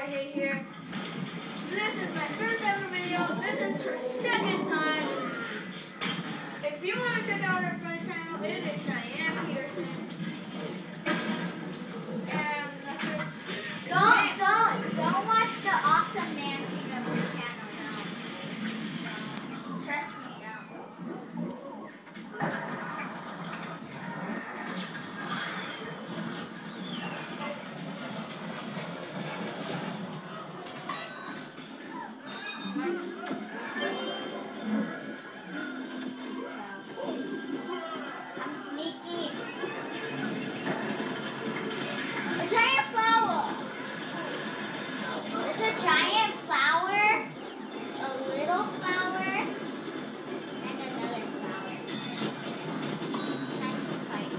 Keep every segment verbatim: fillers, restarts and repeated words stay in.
Jorge here. This is my first ever video. This is her second time. If you want to check out her friend's channel, it is Cheyenne Peterson. And that's her. Don't, don't, don't watch the awesome dancing of her channel now. Trust me, no. I'm sneaky. A giant flower. It's a giant flower, a little flower, and another flower. Time to fight.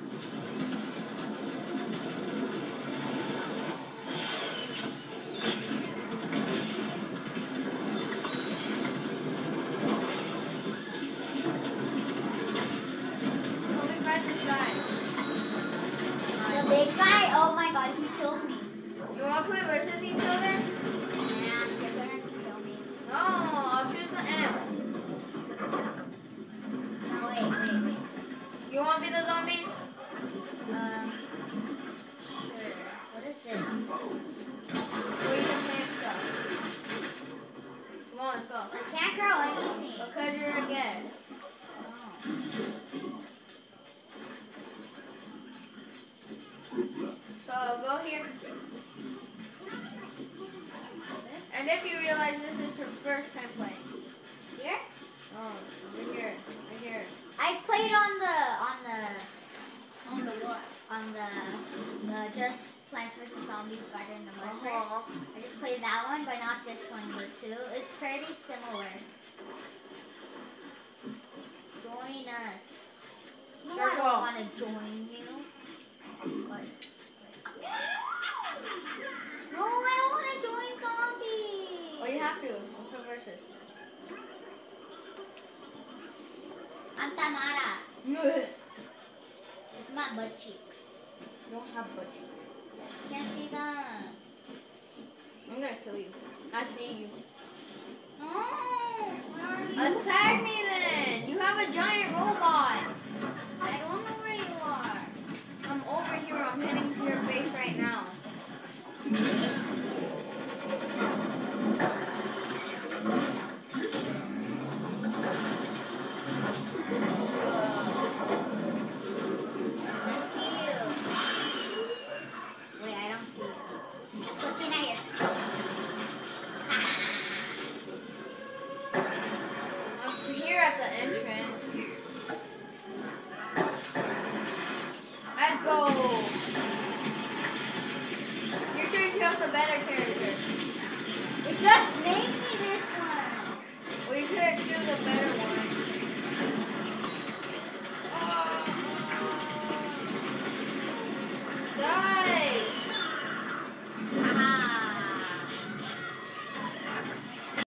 The big guy? Oh my god, he killed me. You want to play versus each other? Yeah, you're gonna kill me. No, I'll choose the M. No, wait, wait, wait. You want to be the zombies? Um, sure. What is this? Or you can play stuff. Come on, let's go. I can't grow anything. Because you're a guest. So go here. And if you realize this is her first time playing. Here? Oh, over here. Right here. I played on the, on the, On the what? on the, the Just Plants versus. Zombies Spider in the Mud. Uh-huh. I just played that one, but not this one, the two. It's pretty similar. Join us. No, I Circle. don't want to join you. What? No, I don't want to join zombies. Oh, you have to. Let's go versus. I'm Tamara. You Look at my butt cheeks. don't have butt cheeks. Can't see them. I'm gonna kill you. I see you.